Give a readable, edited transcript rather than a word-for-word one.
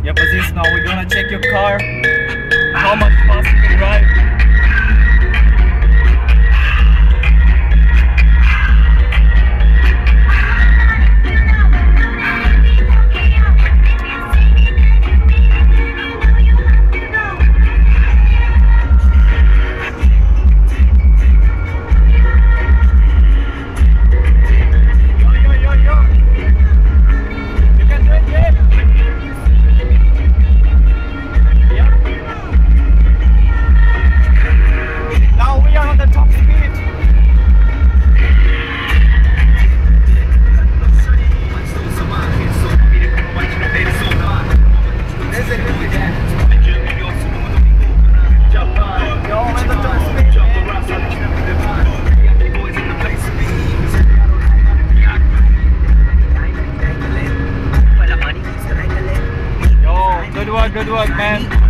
Yeah, but this now we're gonna check your car. How much fast you can drive. Good work, man.